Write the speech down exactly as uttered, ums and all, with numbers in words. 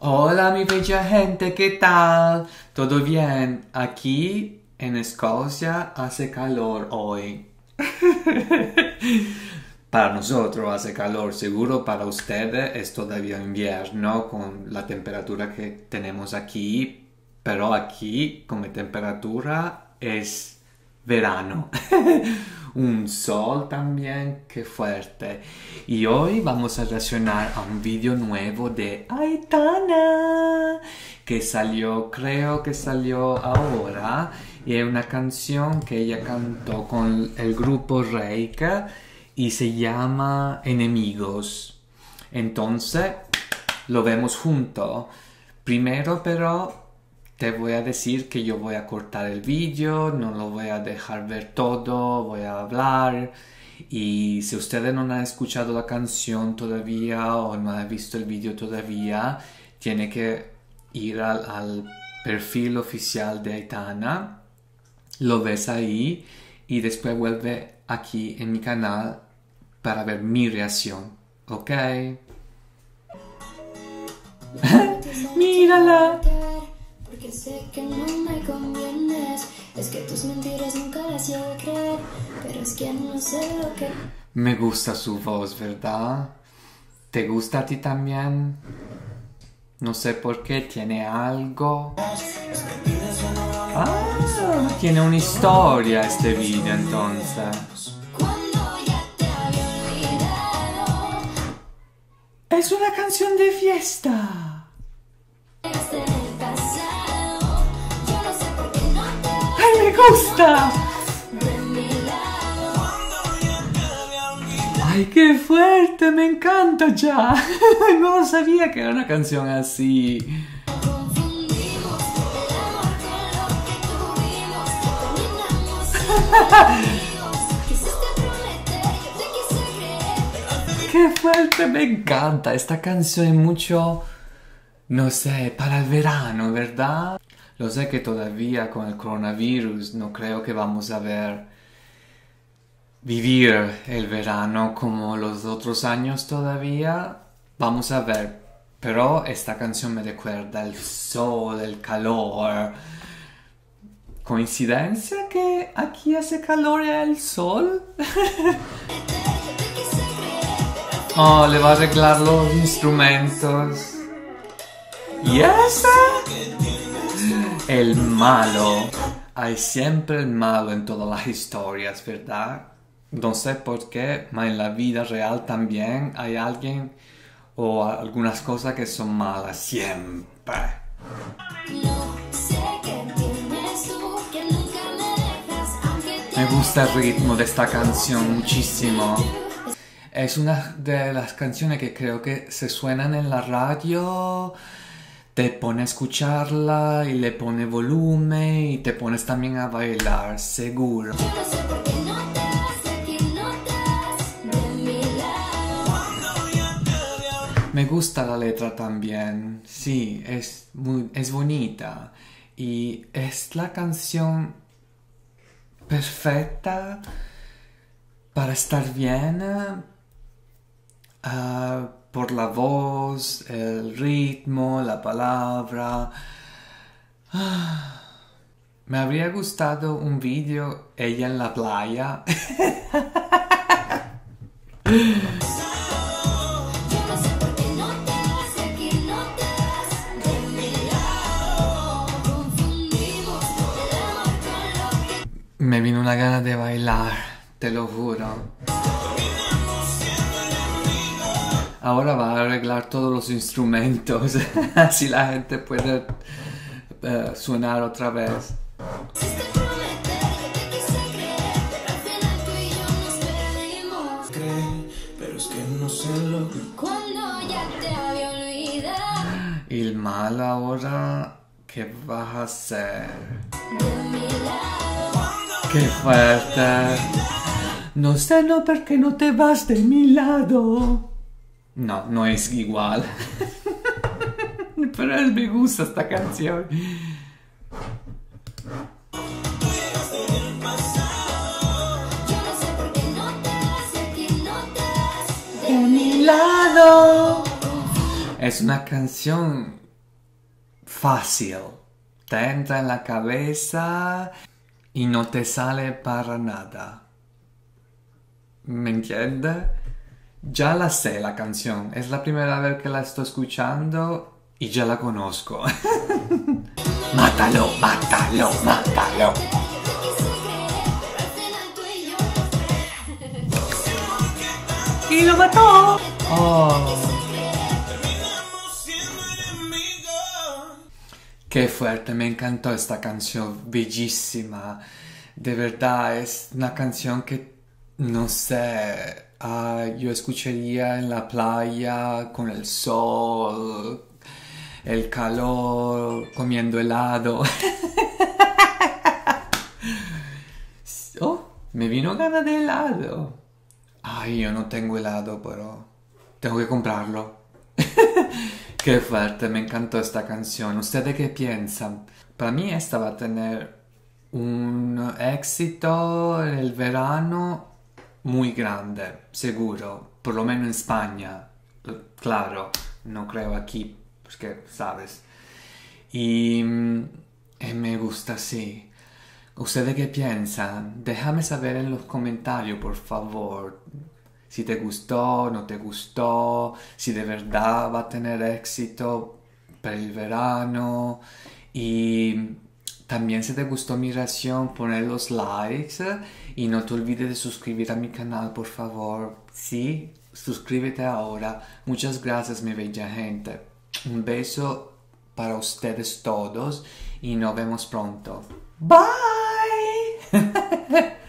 Hola mi bella gente, ¿qué tal? ¿Todo bien? Aquí en Escocia hace calor hoy. Para nosotros hace calor, seguro para ustedes es todavía invierno con la temperatura que tenemos aquí, pero aquí como temperatura es verano. Un sol también, qué fuerte. Y hoy vamos a reaccionar a un vídeo nuevo de Aitana, que salió, creo que salió ahora, y es una canción que ella cantó con el grupo Reika y se llama Enemigos. Entonces, lo vemos juntos. Primero, pero te voy a decir que yo voy a cortar el vídeo, no lo voy a dejar ver todo, voy a hablar. Y si ustedes no han escuchado la canción todavía o no han visto el vídeo todavía, tiene que ir al, al perfil oficial de Aitana, lo ves ahí y después vuelve aquí en mi canal para ver mi reacción, ¿ok? ¡Mírala! Porque sé que no me convienes. Es que tus mentiras nunca las llevo a creer. Pero es que no sé lo que... Me gusta su voz, ¿verdad? ¿Te gusta a ti también? No sé por qué, tiene algo. Ah, tiene una historia este video entonces. Cuando ya te había olvidado. Es una canción de fiesta. Este en el pasado. Yo no sé por qué no te vas ¡Ay, me gusta! de mi lado. ¡Ay, qué fuerte! ¡Me encanta ya! No sabía que era una canción así. Confundimos el amor con lo que tuvimos. Terminamos amigos. Quisiste prometer, yo te quise creer. ¡Qué fuerte! Me encanta esta canción, es mucho, no sé, para el verano, ¿verdad? Lo sé que todavía con el coronavirus no creo que vamos a ver vivir el verano como los otros años todavía. Vamos a ver, pero esta canción me recuerda el sol, el calor. ¿Coincidencia que aquí hace calor y el sol? Oh, le va a arreglar los instrumentos. ¿Y ese? El malo. Hay siempre el malo en todas las historias, ¿verdad? No sé por qué, pero en la vida real también hay alguien o algunas cosas que son malas, siempre. No sé qué tienes tú que nunca me dejas, aunque te Me gusta el ritmo de esta canción muchísimo. Es una de las canciones que creo que se suenan en la radio, te pone a escucharla y le pone volumen y te pones también a bailar, seguro. Yo no sé por qué no te vas, de aquí no te vas de mi lado. Me gusta la letra también, sí, es, muy, es bonita y es la canción perfecta para estar bien. Uh, por la voz, el ritmo, la palabra. Ah, me habría gustado un vídeo ella en la playa. Yo no sé por qué no te vas, de aquí no te vas de mi lado. Confundimos el amor con lo que... Me vino una gana de bailar, te lo juro. Ahora va a arreglar todos los instrumentos, así la gente puede uh, sonar otra vez. Quisiste prometer, yo te quise creer, pero al final tú y yo nos perdimos. Cree, pero es que no sé lo que... Cuando ya te había olvidado Y el mal ahora, ¿qué vas a hacer? de mi lado. ¡Qué fuerte! No sé no por qué no te vas de mi lado. No, no es igual. Pero me gusta esta canción. Yo no sé por qué no te vas, de aquí no te vas De mi lado. Es una canción fácil. Te entra en la cabeza y no te sale para nada. ¿Me entiendes? Ya la sé la canción. Es la primera vez que la estoy escuchando y ya la conozco. Mátalo, mátalo, mátalo. Y lo mató. Oh. Qué fuerte, me encantó esta canción, bellísima. De verdad, es una canción que, no sé, uh, yo escucharía en la playa con el sol, el calor, comiendo helado. Oh, me vino ganas de helado. Ay, yo no tengo helado, pero tengo que comprarlo. Qué fuerte, me encantó esta canción. ¿Ustedes qué piensan? Para mí esta va a tener un éxito en el verano muy grande, seguro. Por lo menos en España. Claro, no creo aquí, porque, ¿sabes? Y, y me gusta así. ¿Ustedes qué piensan? Déjame saber en los comentarios, por favor. Si te gustó, no te gustó, si de verdad va a tener éxito para el verano. Y también si te gustó mi reacción, poner los likes. Y no te olvides de suscribir a mi canal, por favor. Sí, suscríbete ahora. Muchas gracias, mi bella gente. Un beso para ustedes todos y nos vemos pronto. Bye.